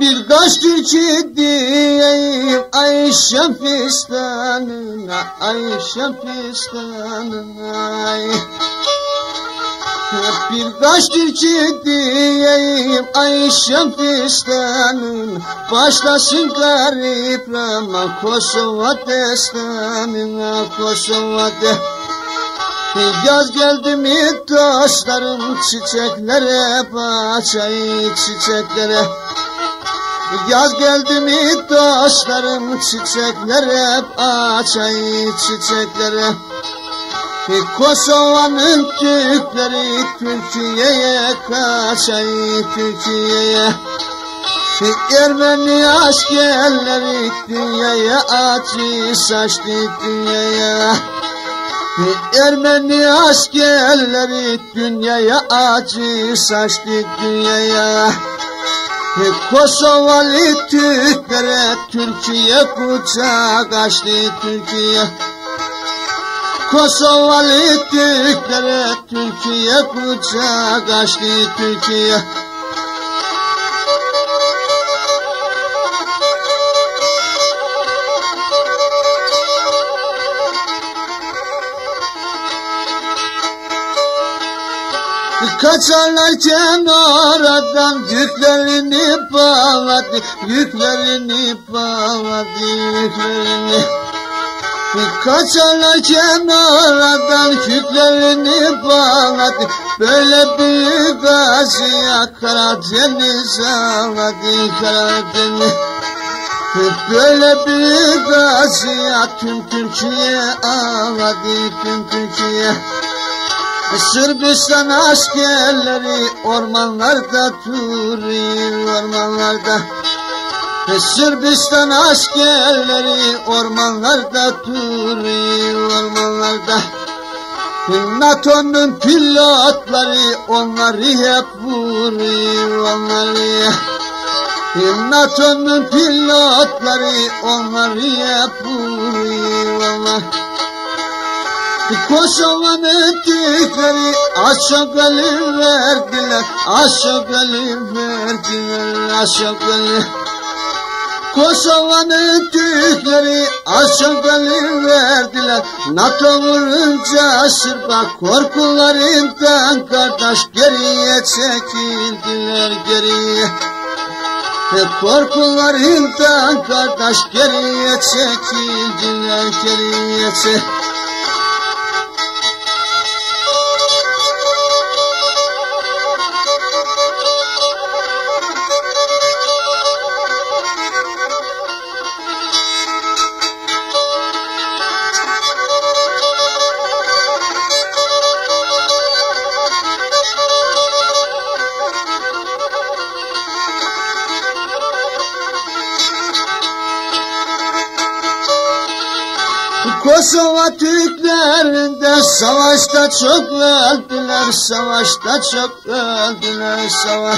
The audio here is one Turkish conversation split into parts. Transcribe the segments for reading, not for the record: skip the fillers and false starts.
Birkaç türkü diyeyim Ayşe fistanına, Ayşe fistanına. Birkaç türkü diyeyim Ayşe fistanına, başlasın gariplama Kosova destanına, Kosova de. Yaz geldi mi dostlarım çiçeklere, bahçeyi çiçeklere. Yaz geldi mi dostlarım çiçeklere, bahçeyi çiçeklere. Kosova'nın Türkleri Türkiye'ye kaçayı, Türkiye'ye. Ermeni askerleri dünyaya acı saçtı, dünyaya. Ermeni askerleri dünyaya acı saçtı, dünyaya. Kosovalı Türklere Türkiye kucak açtı, Türkiye. Kosovalı Türklere Türkiye kucak açtı, Türkiye. Kaçarlarken oradan yüklerini bağladı, yüklerini bağladı, yüklerini. Kaçarlarken oradan yüklerini bağladı, böyle büyük acıya Karadeniz ağladı, Karadeniz. Böyle büyük acıya tüm Türkiye ağladı, tüm Türkiye. Sırbistan askerleri ormanlarda duruyor, ormanlarda. Sırbistan askerleri ormanlarda duruyor, ormanlarda. NATO'nun pilotları onları hep vuruyor, onları. NATO'nun pilotları onları hep vuruyor, onları. Kosova'nın Türkleri aşağılı verdiler, aşağılı verdiler, aşağılı. Kosova'nın Türkleri aşağılı verdiler, NATO vurunca Sırp'a korkularından kardeş geriye çekildiler, geriye. Korkularından kardeş geriye çekildiler, geriye çekildiler. Kosova Türklerinde savaşta çok öldüler, savaşta çok öldüler, savaş.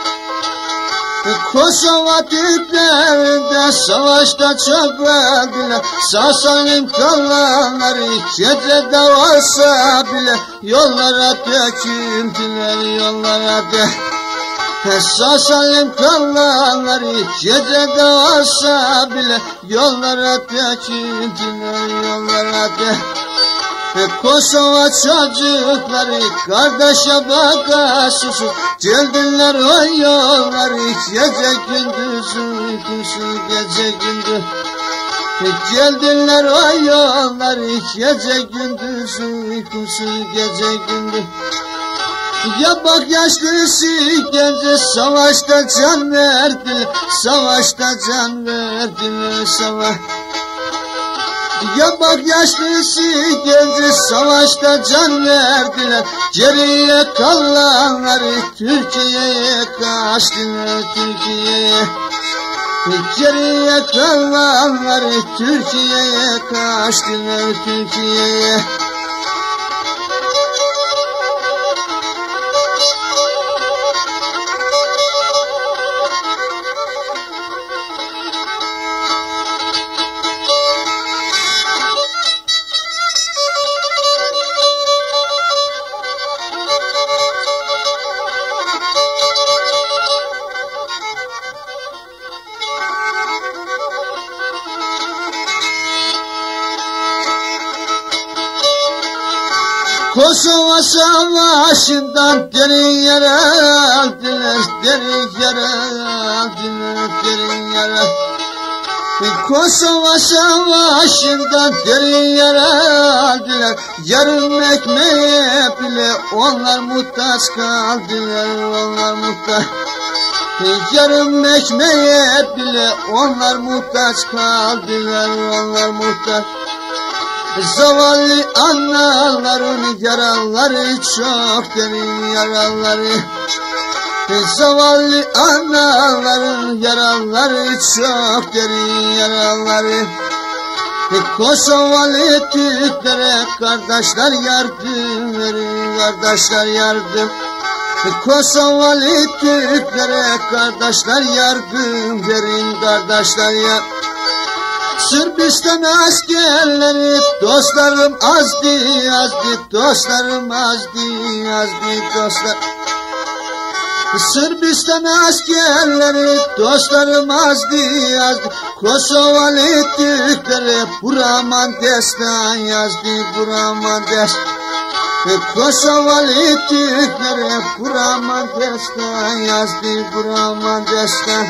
Kosova Türklerinde savaşta çok öldüler, sağ salim kalanları gecede olsa bile yollara döküldüler, yollara döküldüler. Sağ salim kalanları gecede olsa bile yollara döküldüler, yollara döküldüler. Kosova çocukları kardeşe bakasız geldiler o yolları gece gündüz uykusuz, gece gündüz. Geldiler o yolları gece gündüz uykusuz, gece gündüz. Ya bak yaşlısı genci savaşta can verdiler, savaşta can verdiler, savaş. Ya bak yaşlısı genci savaşta can verdiler, geriye kalanları Türkiye'ye kaçtılar, Türkiye'ye. Geriye kalanları Türkiye'ye kaçtılar, Türkiye'ye. Kosova savaşından derin yara aldılar, derin yara aldılar, derin yara. Kosova savaşından derin yara aldılar, yarım ekmeğe bile onlar muhtaç kaldılar, onlar muhtaç. Yarım ekmeğe bile onlar muhtaç kaldılar, onlar muhtaç. Zavallı analarının yaraları çok derin yaraları. Zavallı analarının yaraları çok derin yaraları. Kosovalı Türklere kardeşler yardım verin, kardeşler yardım. Kosovalı Türklere kardeşler yardım verin, kardeşler yardım. Sırbistan askerleri dostlarım azdı, azdı, dostlarım azdı, azdı, dostlar. Sırbistan askerleri dostlarım azdı, azdı. Kosovalı Türklere Buraman destan yazdı, Buraman destan. Kosovalı Türklere Buraman destan yazdı, Buraman destan.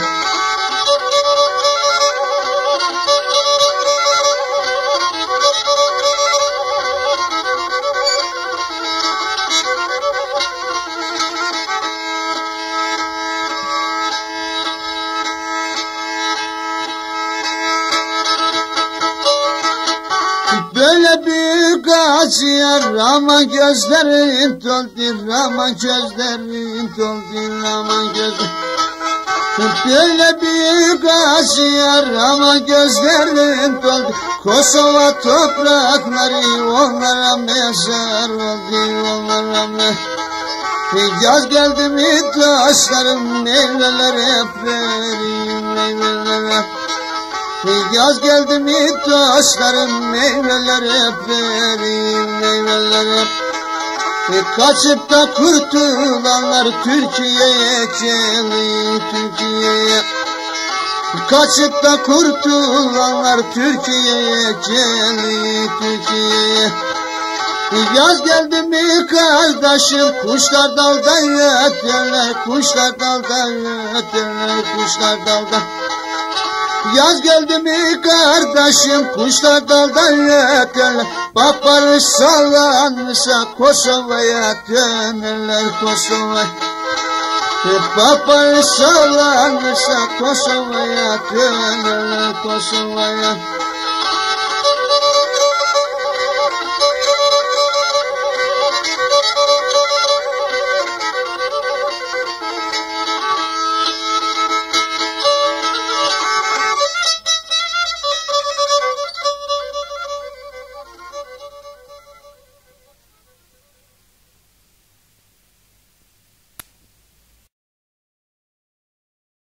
Böyle bir gaziye Rahman gözlerin doldu, Rahman gözlerin doldu, Rahman gözlerin. Böyle bir gaziye Rahman gözlerin doldu, Kosova toprakları onlara mezar oldu, onlara mezar. Yaz geldi mi taşlarım meyveler hep vereyim, meyveler hep. Yaz geldi mi taşlarım meyveler hep vereyim, meyveler hep. Kaçıp da kurtulanlar Türkiye'ye geliyor, Türkiye'ye. Kaçıp da kurtulanlar Türkiye'ye geliyor, Türkiye'ye. Yaz geldi mi kardeşim kuşlar dalda öterler, kuşlar dalda öterler, kuşlar dalda. Yaz geldi mi kardeşim kuşlar dalda öterler. Bak barış sağlanırsa Kosova'ya dönerler, Kosova'ya. Bak barış sağlanırsa Kosova'ya dönerler, Kosova'ya.